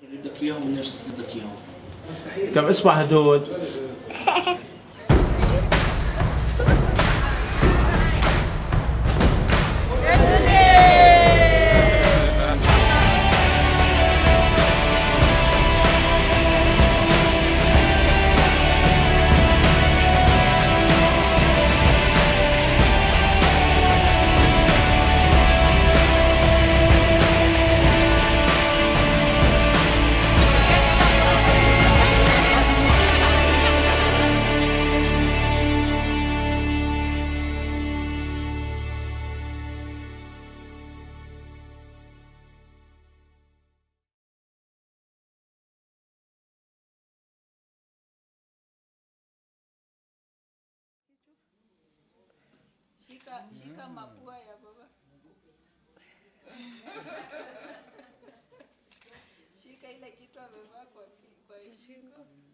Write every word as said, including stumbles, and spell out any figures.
بدك اياهم ونرسل بدك اياهم. كم اصبع هدول؟ Shika, shika mapua ya baba. Shika ile kitu amevaa kwa kwa shingo.